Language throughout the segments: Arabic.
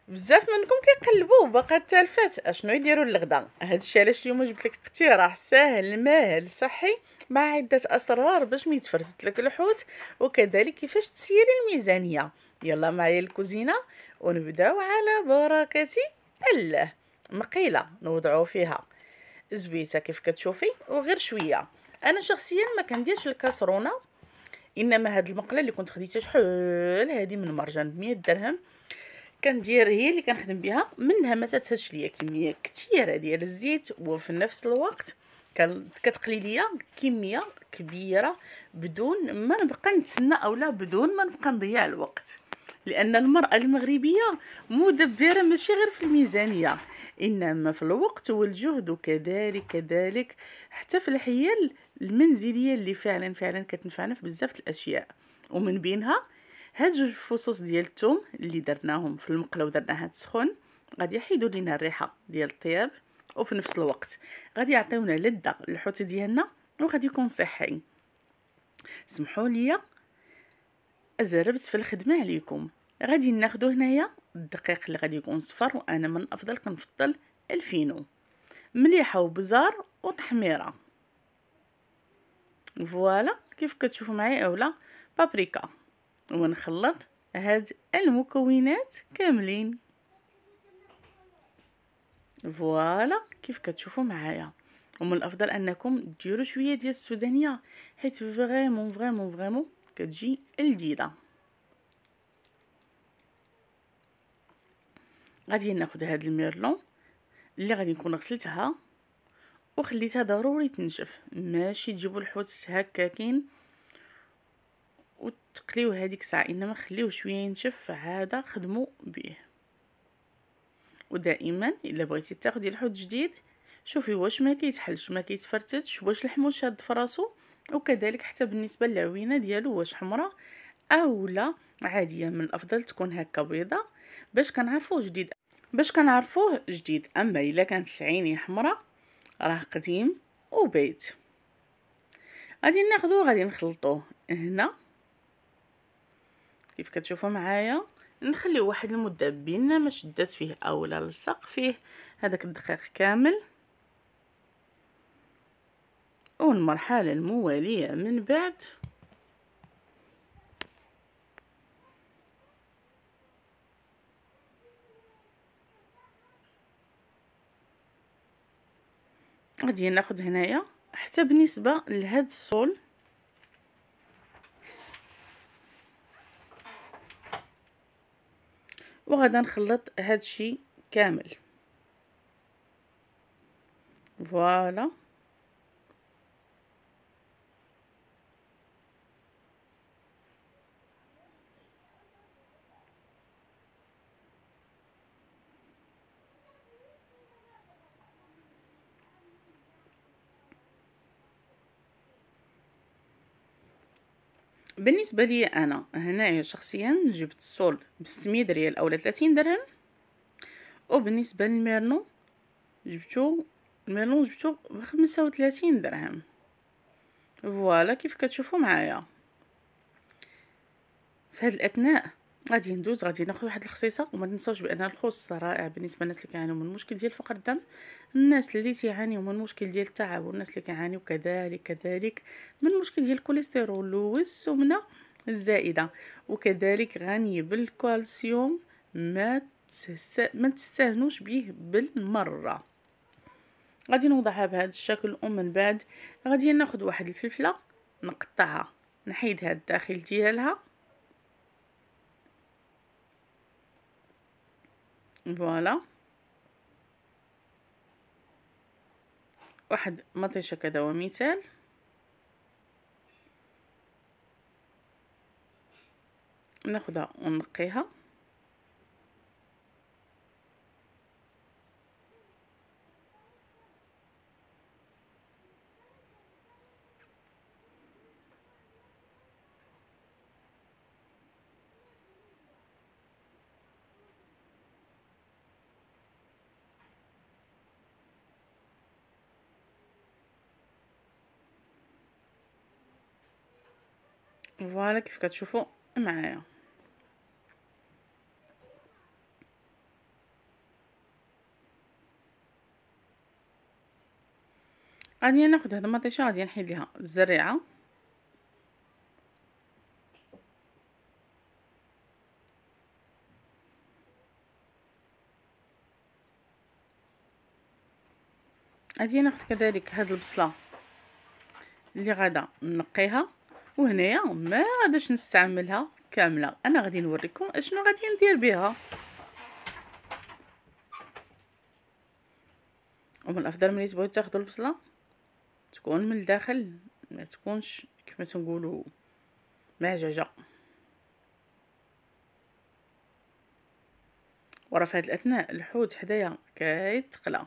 بزاف منكم كيقلبوا باقا التلفات اشنو يديروا للغدا. هادشي علاش اليوم جبت لك اقتراح ساهل ماهل صحي مع عده اسرار باش ما يتفرست لك الحوت، وكذلك كيفاش تسيري الميزانيه. يلا معايا الكوزينه ونبداو على بركه الله. مقيله نوضعوا فيها زويته كيف كتشوفي وغير شويه. انا شخصيا ما كنديرش الكاسرونه، انما هاد المقله اللي كنت خديتها شحال هادي من مرجان ب 100 درهم كندير هي اللي كنخدم بها، منها ما تتهش ليا كميه كثيره ديال الزيت، وفي نفس الوقت كتقلي ليا كميه كبيره بدون ما نبقى نتسنى اولا بدون ما نبقى نضيع الوقت. لان المراه المغربيه مدبره ماشي غير في الميزانيه، انما في الوقت والجهد، وكذلك حتى في الحيل المنزليه اللي فعلا كتنفعنا في بزاف الاشياء. ومن بينها هاد جوج فصوص ديال الثوم اللي درناهم في المقله ودرناها تسخن غادي يحيدوا لينا الريحه ديال الطياب، وفي نفس الوقت غادي يعطيونا لذه للحوت ديالنا وغادي يكون صحي. سمحوا لي ازربت في الخدمه عليكم. غادي ناخذ هنايا الدقيق اللي غادي يكون صفر، وانا من الافضل كنفضل الفينو، مليحه وبزار وتحميره. فوالا كيف كتشوفوا معايا اولا بابريكا، ونخلط هاد المكونات كاملين. فوالا كيف كتشوفوا معايا. ومن الافضل انكم ديروا شويه ديال السودانيه، حيت فريمون كتجي لذيذه. غادي ناخذ هاد الميرلون اللي غادي نكون غسلتها وخليتها ضروري تنشف، ماشي تجيبوا الحوت هكاكين وتقليوه هذيك الساعه، انما خليوه شويه ينشف عاد خدموا به. ودائما الا بغيتي تاخدي الحوت جديد شوفي واش ما كيتحلش ما كيتفرتتش، واش لحمو شاد فراسو، وكذلك حتى بالنسبه للعوينه ديالو واش حمراء اولا عاديه. من الافضل تكون هكا بيضه باش كنعرفوه جديد. اما الا كانت العيني حمراء راه قديم وبيت. غادي ناخذوه غادي نخلطوه هنا كيف كتشوفوا معايا. نخليه واحد المده بينا ما شدات فيه اولا لصق فيه هذاك الدقيق كامل. والمرحله المواليه من بعد غادي ناخذ هنايا حتى بالنسبه لهاد الصول وغادا نخلط هاد الشيء كامل. فوالا بالنسبه لي انا هنايا شخصيا جبت الصول ب 600 ريال اولا 30 درهم، وبالنسبه للميرلون جبتو ب 35 درهم. فوالا كيف كتشوفوا معايا. في هذا الاثناء غادي ناخذ واحد الخصيصه. وما تنساوش بان الخص رائع بالنسبه للناس اللي كيعانيو من مشكل ديال فقر الدم، الناس اللي تيعانيو من مشكل ديال التعب، والناس اللي كيعانيو كذلك من مشكل ديال الكوليسترول والسمنه الزائده، وكذلك غني بالكالسيوم. ما تستهنوش به بالمره. غادي نوضعها بهذا الشكل، ومن بعد غادي ناخذ واحد الفلفله نقطعها نحيدها الداخل ديالها. فوالا واحد مطيشه كذا ومثال. ناخذها ونقيها. فوالا كيف كتشوفوا معايا. غادي ناخد هاد المطيشه، غادي نحيد ليها الزريعه، غادي ناخد كذلك هاد البصله اللي غادا نقيها، وهنايا ما غاداش نستعملها كامله، انا غادي نوريكم اشنو غادي ندير بها. ومن الافضل ملي تبغيو تاخدوا البصله تكون من الداخل، ما تكونش كما تنقولوا معججه. ورا في هاد الاثناء الحوت حدايا كيتقلى.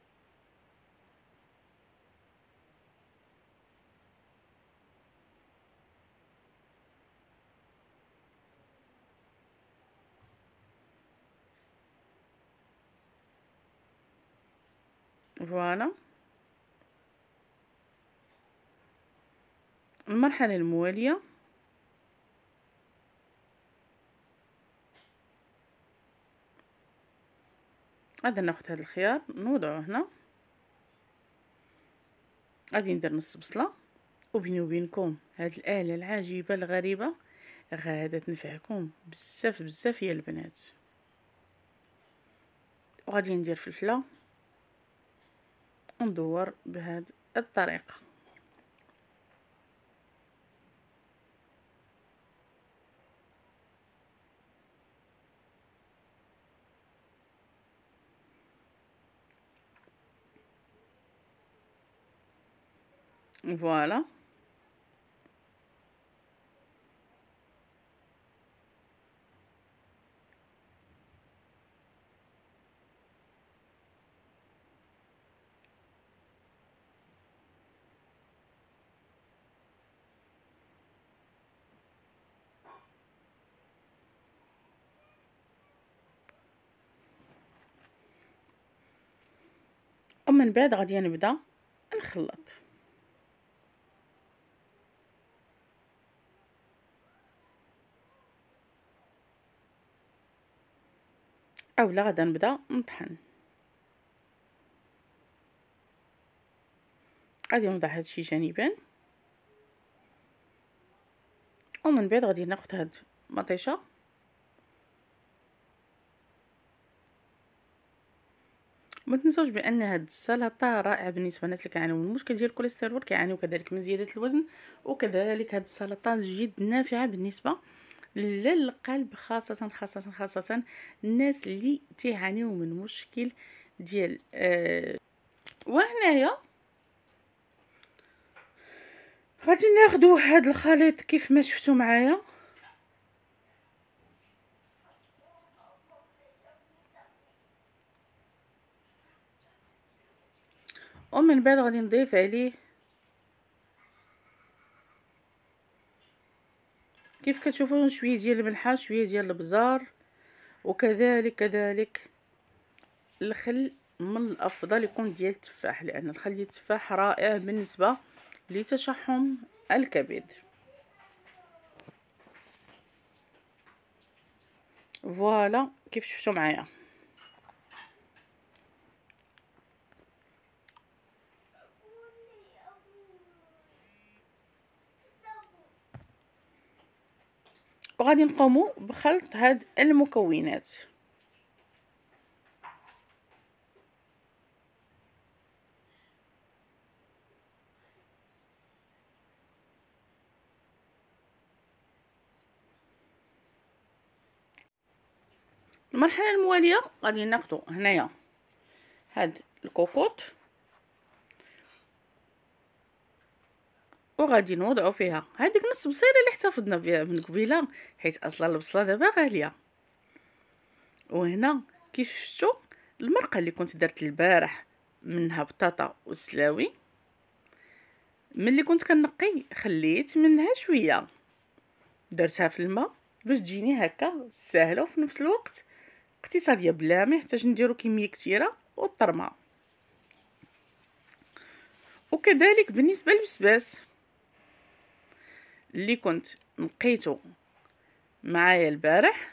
فوالا المرحله المواليه غادي ناخد هاد الخيار نوضعوه هنا، غادي ندير نص بصله. وبيني وبينكم هاد الاله العجيبه الغريبه غادا تنفعكم بزاف بزاف يا البنات. وغادي ندير فلفله وندور بهاد الطريقه. فوالا ومن بعد غادي نبدا نخلط. اولا غادا نبدا نطحن. غادي نوضع هادشي جانبا، ومن بعد غادي ناخد هاد المطيشه ما تنسوش بان هاد السلطه رائعه بالنسبه للناس اللي كيعانيو من المشكل ديال الكوليسترول، كيعانيو كذلك من زياده الوزن. وكذلك هاد السلطه جد نافعه بالنسبه للقلب، خاصه الناس اللي تيعانيو من مشكل ديال وهنايا غادي ناخدو هاد الخليط كيف ما شفتوا معايا. ومن بعد غادي نضيف عليه كيف كتشوفوا شويه ديال الملحه، شويه ديال البزار، وكذلك الخل. من الافضل يكون ديال التفاح، لان الخل ديال التفاح رائع بالنسبه لتشحم الكبد. فوالا كيف شفتوا معايا. وغادي نقوموا بخلط هاد المكونات. المرحله المواليه غادي ناخذوا هنايا هاد الكوكوط وغادي نوضعوا فيها هذيك نص بصيله اللي احتفظنا بها من قبيله، حيت اصلا البصله دابا غاليه. وهنا كيف شفتوا المرقه اللي كنت درت البارح منها بطاطا وسلاوي، ملي كنت كنقي خليت منها شويه درتها في الماء باش تجيني هكا ساهله وفي نفس الوقت اقتصاديه بلا ما يحتاج نديرو كميه كثيره والطرمه. وكذلك بالنسبه للبسباس اللي كنت نقيته معايا البارح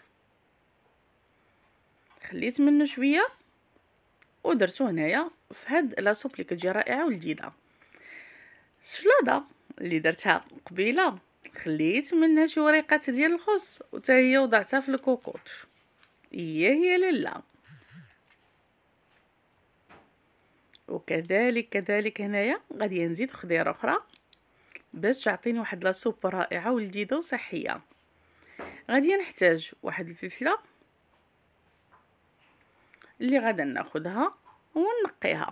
خليت منه شويه ودرتو هنايا في هاد لاصوب اللي كتجي رائعه ولذيذه. الشلاضه اللي درتها قبيله خليت منها شي وريقات ديال الخس وتا هي وضعتها في الكوكوط. هي لاله. وكذلك هنايا غادي نزيد خضيره اخرى باش تعطيني واحد لا سوب رائعه ولذيذه وصحيه. غادي نحتاج واحد الفلفله اللي غادا ناخذها ونقيها.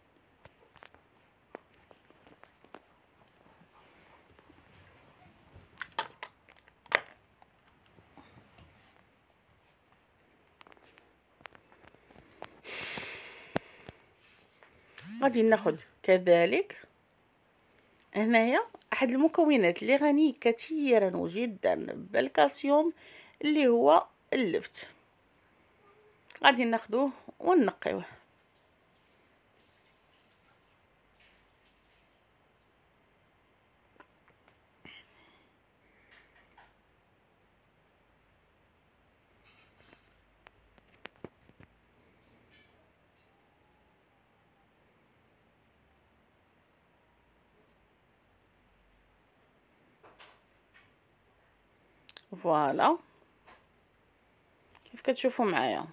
غادي ناخذ كذلك هنايا احد المكونات اللي غني كثيرا وجدا بالكالسيوم اللي هو اللفت. غادي ناخذوه ونقيوه. فوالا كيف كتشوفوا معايا.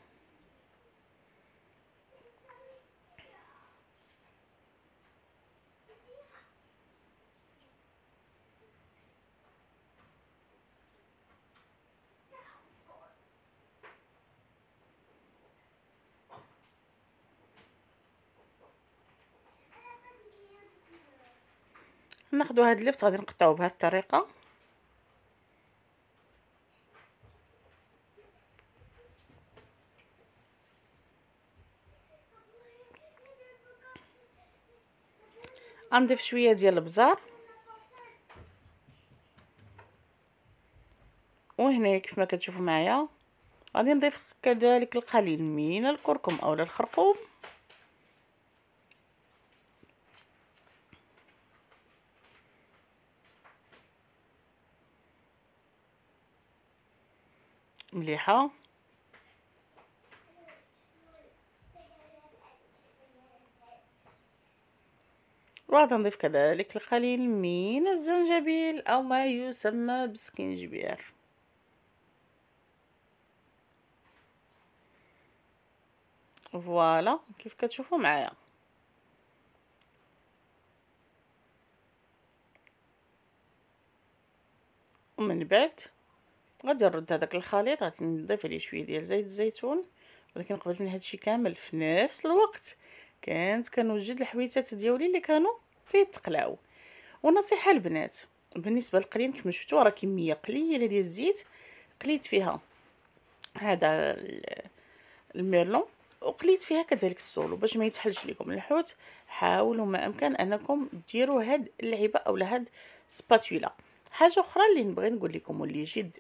ناخذوا هاد اللفت غادي نقطعوه بهذه الطريقه. غنضيف شويه ديال البزار، وهنا كيف ما كتشوفوا معايا غادي نضيف كذلك القليل من الكركم او الخرقوم. مليحه. وغادي نضيف كذلك القليل من الزنجبيل او ما يسمى بالسكينجبير. فوالا كيف كتشوفوا معايا. ومن بعد غادي نرد هذاك الخليط، غادي نضيف عليه شويه ديال زيت الزيتون. ولكن قبل من هادشي كامل في نفس الوقت كانت كنوجد الحويتات ديالي اللي كانوا تيتقلاو. ونصيحه البنات بالنسبه للقليم كيف ما شفتوا راه كميه قليله ديال الزيت قليت فيها هذا الميرلون وقليت فيها كذلك السولو باش ما يتحلش لكم الحوت. حاولوا ما امكن انكم ديروا هاد اللعيبه اولا هاد سباتولا. حاجه اخرى اللي نبغي نقول لكم واللي جد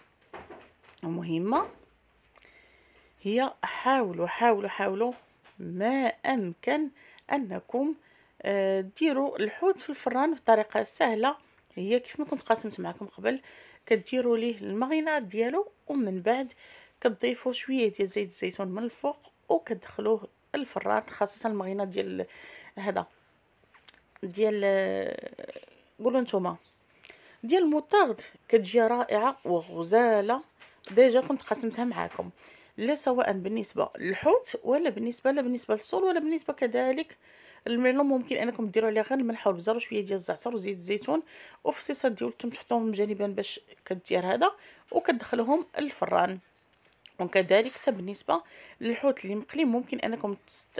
مهمه هي حاولوا ما امكن انكم ديروا الحوت في الفران بطريقه سهله. هي كيف ما كنت قاسمت معكم قبل، كديروا ليه الماريناد ديالو ومن بعد كتضيفوا شويه ديال زيت الزيتون من الفوق وكتدخلوه الفران، خاصه الماريناد ديال هذا ديال قولوا نتوما ديال الموطارد كتجي رائعه وغزاله. ديجا كنت قسمتها معاكم، لا سواء بالنسبه للحوت ولا بالنسبه للصول ولا بالنسبه كذلك الميرلون. ممكن انكم ديروا عليه غير الملح والبزار وشويه ديال الزعتر وزيت الزيتون وفصيصات ديال الثوم تحطوهم جانبا باش كدير هذا وكتدخلهم الفران. وكذلك حتى بالنسبه للحوت اللي مقلي ممكن انكم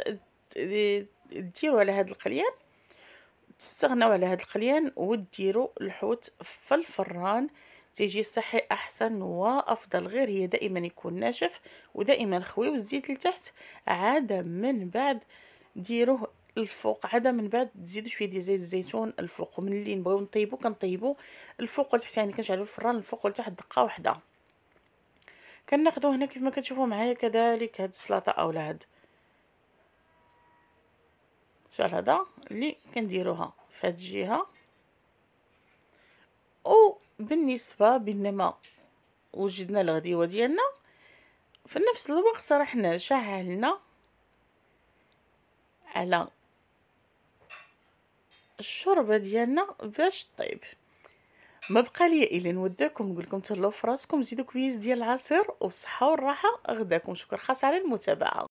ديروا على هذا القليان، تستغنوا على هذا القليان وديروا الحوت في الفران تيجي صحي احسن وافضل. غير هي دائما يكون ناشف ودائما خويو الزيت لتحت، عاد من بعد ديروه الفوق، عاد من بعد تزيدوا شويه ديال زيت الزيتون الفوق. ومن اللي نبغيو نطيبوا كنطيبوا الفوق والتحت، يعني كنشعلوا الفران الفوق والتحت دقه واحده. كناخذوا هنا كيف ما كتشوفوا معايا كذلك هاد السلطه اولا هاد شحال هذا اللي كنديروها في هاد الجهه. وبالنسبه بينما وجدنا الغديوه ديالنا في نفس الوقت رحنا شعلنا على الشوربه ديالنا باش طيب. ما بقى لي الا نودعكم نقول لكم تهلاو في راسكم، زيدوا كويس ديال العصير وبصحه والراحه غداكم. شكر خاص على المتابعه.